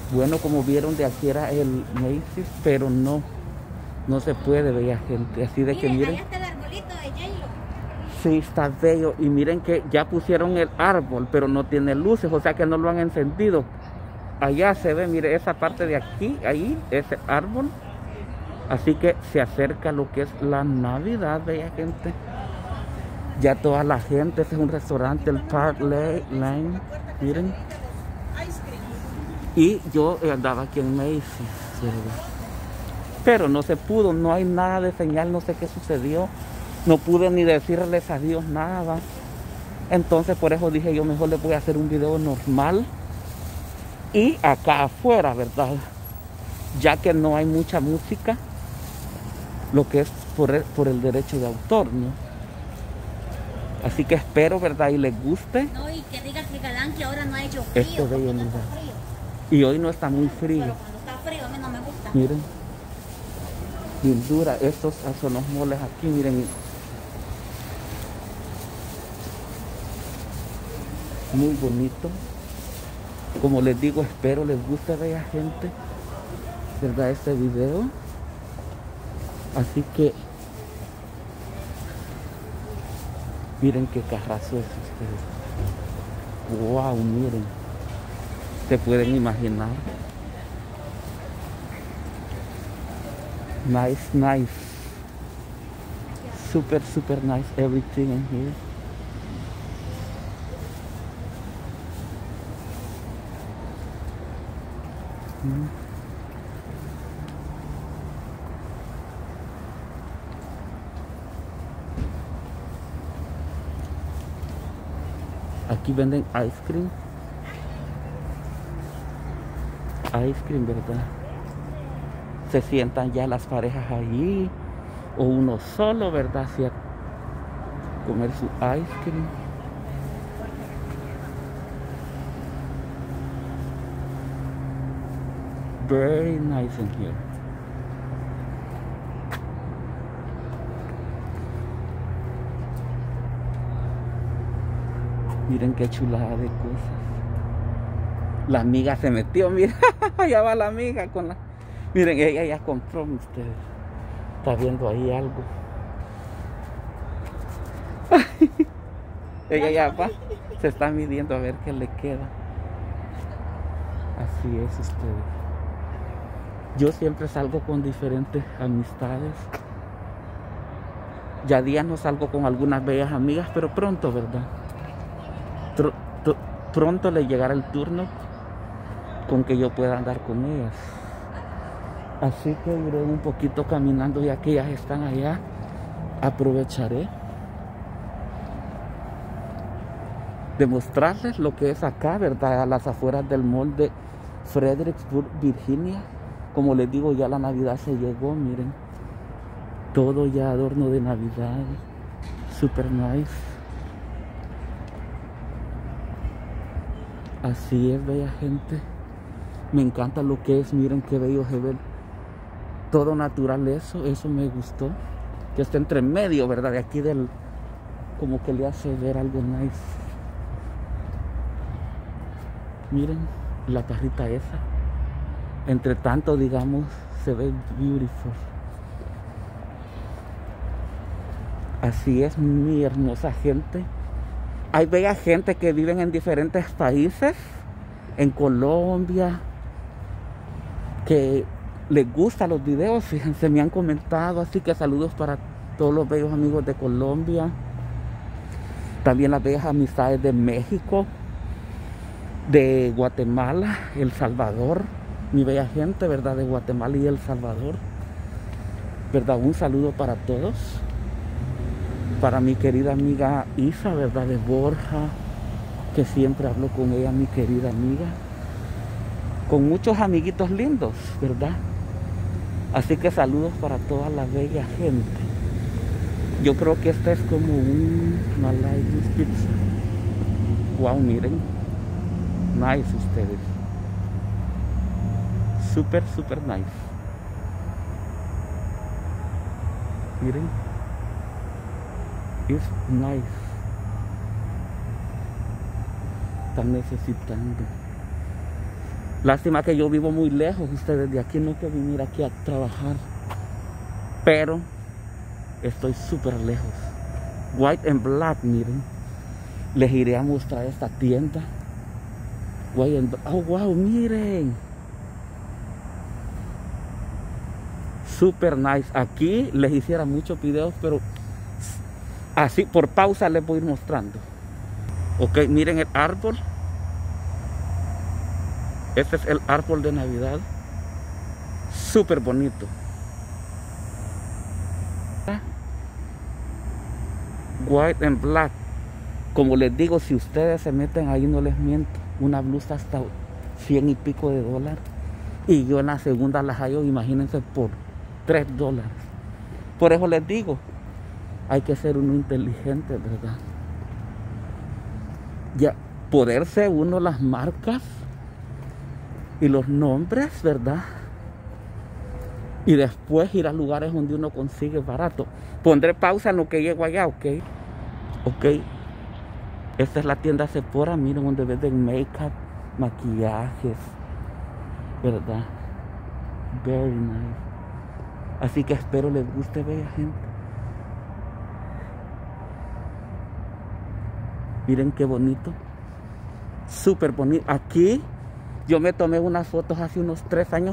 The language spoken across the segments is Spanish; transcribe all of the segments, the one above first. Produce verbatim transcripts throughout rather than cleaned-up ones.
Bueno, como vieron, de aquí era el Macy's, pero no, no se puede, bella gente. Así de que Miren, miren. allá está el arbolito de J-Lo. Sí, está bello. Y miren que ya pusieron el árbol, pero no tiene luces, o sea que no lo han encendido. Allá se ve, mire, esa parte de aquí, ahí, ese árbol. Así que se acerca lo que es la Navidad, bella gente. Ya toda la gente, este es un restaurante, el Park Lane, miren. Y yo andaba aquí en Macy's, ¿verdad? Pero no se pudo, no hay nada de señal, no sé qué sucedió. No pude ni decirles adiós, nada. Entonces por eso dije yo, mejor les voy a hacer un video normal. Y acá afuera, ¿verdad? Ya que no hay mucha música, lo que es por el, por el derecho de autor, ¿no? Así que espero, ¿verdad? Y les guste. No, y que diga que Galán que ahora no ha hecho frío. Este bello, no mira. está frío. Y hoy no está muy frío. Pero cuando está frío a mí no me gusta. Miren. Bien dura. Estos son los moles aquí, miren. Muy bonito. Como les digo, espero les guste, bella gente, ¿verdad? Este video. Así que miren qué carrazo es ustedes. Wow, miren. Se pueden imaginar. Nice, nice. Super, super nice everything in here. Mm. Aquí venden ice cream. Ice cream, ¿verdad? Se sientan ya las parejas allí. O uno solo, ¿verdad? Así a comer su ice cream. Very nice in here. Miren qué chulada de cosas. La amiga se metió, mira, allá va la amiga con la... Miren, ella ya compró, ustedes. Está viendo ahí algo. Ella ya va, se está midiendo a ver qué le queda. Así es, ustedes. Yo siempre salgo con diferentes amistades. Ya día no salgo con algunas bellas amigas, pero pronto, ¿verdad? Tr tr pronto le llegará el turno con que yo pueda andar con ellas. Así que iré un poquito caminando, ya que ellas están allá. Aprovecharé de mostrarles lo que es acá, ¿verdad? A las afueras del mall de Fredericksburg, Virginia. Como les digo, ya la Navidad se llegó, miren. Todo ya adorno de Navidad. Super nice. Así es, bella gente. Me encanta lo que es, miren qué bello se ve. Todo natural, eso, eso me gustó. Que está entre medio, ¿verdad? De aquí del... Como que le hace ver algo nice. Miren la carrita esa. Entre tanto, digamos, se ve beautiful. Así es, mi hermosa gente. Hay bella gente que viven en diferentes países. En Colombia. Que les gustan los videos, fíjense, me han comentado. Así que saludos para todos los bellos amigos de Colombia. También las bellas amistades de México, de Guatemala, El Salvador. Mi bella gente, ¿verdad? De Guatemala y El Salvador, ¿verdad? Un saludo para todos. Para mi querida amiga Isa, ¿verdad? De Borja, que siempre hablo con ella, mi querida amiga. Con muchos amiguitos lindos, ¿verdad? Así que saludos para toda la bella gente. Yo creo que esta es como un Malay pizza. Wow, miren. Nice ustedes. Super, super nice. Miren. It's nice. Están necesitando. Lástima que yo vivo muy lejos, ustedes, de aquí no puedo venir aquí a trabajar. Pero estoy súper lejos. White and Black, miren. Les iré a mostrar esta tienda. White and Black. Oh, wow, miren. Super nice. Aquí les hiciera muchos videos, pero así por pausa les voy a ir mostrando. Ok, miren el árbol. Este es el árbol de Navidad. Súper bonito. White and Black. Como les digo, si ustedes se meten ahí, no les miento, una blusa hasta cien y pico de dólares. Y yo en la segunda las hallo, imagínense, por tres dólares. Por eso les digo, hay que ser uno inteligente, ¿verdad? Ya, poderse uno las marcas y los nombres, ¿verdad? Y después ir a lugares donde uno consigue barato. Pondré pausa en lo que llego allá, ¿ok? Ok. Esta es la tienda Sephora, miren, donde venden make-up, maquillajes, ¿verdad? Very nice. Así que espero les guste, bella gente. Miren qué bonito. Súper bonito. Aquí yo me tomé unas fotos hace unos tres años.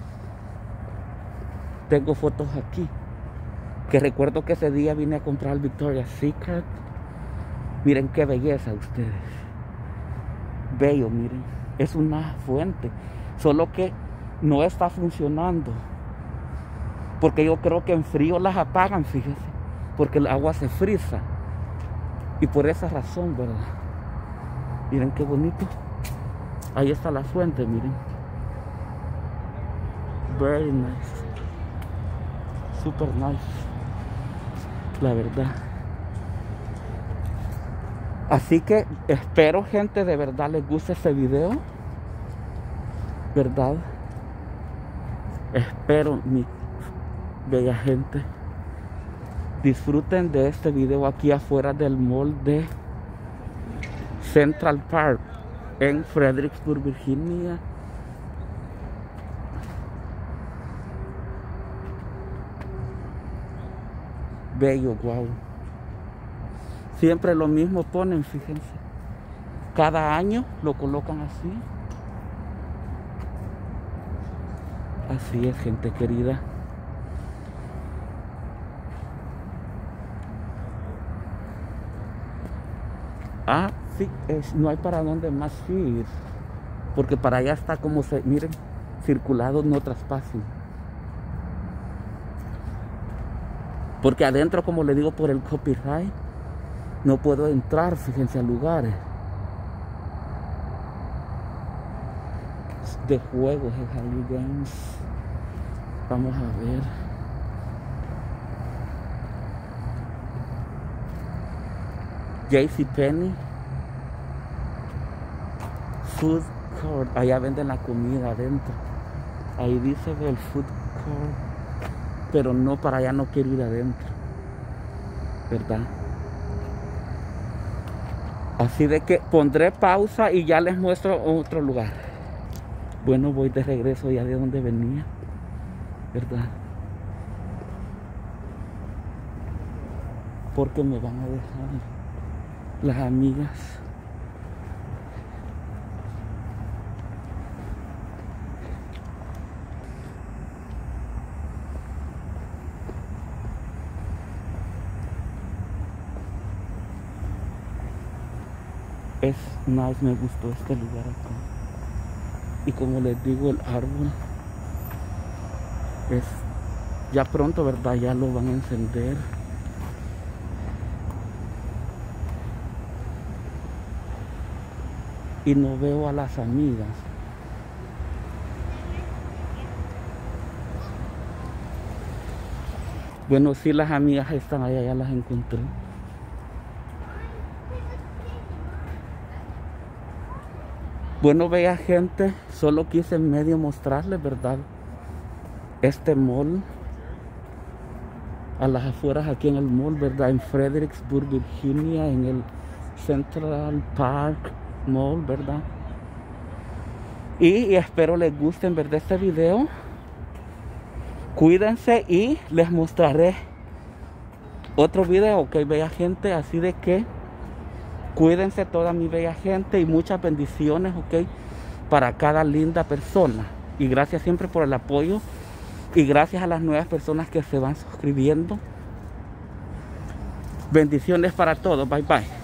Tengo fotos aquí. Que recuerdo que ese día vine a comprar el Victoria's Secret. Miren qué belleza ustedes. Bello, miren. Es una fuente. Solo que no está funcionando. Porque yo creo que en frío las apagan, fíjense. Porque el agua se frisa. Y por esa razón, ¿verdad? Miren qué bonito. Ahí está la fuente, miren. Very nice. Super nice. La verdad. Así que espero, gente, de verdad les guste este video. ¿Verdad? Espero, mi bella gente, disfruten de este video aquí afuera del mall de Central Park en Fredericksburg, Virginia. Bello, wow. Siempre lo mismo ponen, fíjense. Cada año lo colocan así. Así es, gente querida. Ah, sí, es, no hay para dónde más ir. Porque para allá está como se, miren, circulado, no traspasen. Porque adentro, como le digo, por el copyright, no puedo entrar, fíjense, a lugares de juegos, de Harley Games. Vamos a ver. JCPenney. Food Court. Allá venden la comida adentro. Ahí dice el Food Court. Pero no, para allá no quiero ir adentro. ¿Verdad? Así de que pondré pausa y ya les muestro otro lugar. Bueno, voy de regreso ya de donde venía. ¿Verdad? Porque me van a dejar las amigas. Es nice, me gustó este lugar acá. Y como les digo, el árbol es ya pronto, ¿verdad? Ya lo van a encender. Y no veo a las amigas. Bueno, sí, las amigas están allá, ya las encontré. Bueno, vea, gente, solo quise en medio mostrarles, ¿verdad? Este mall. A las afueras aquí en el mall, ¿verdad? En Fredericksburg, Virginia, en el Central Park Mall, ¿verdad? Y, y espero les guste en verdad este video. Cuídense y les mostraré otro video, ok, bella gente. Así de que cuídense toda mi bella gente y muchas bendiciones, ok, para cada linda persona. Y gracias siempre por el apoyo. Y gracias a las nuevas personas que se van suscribiendo. Bendiciones para todos. Bye, bye.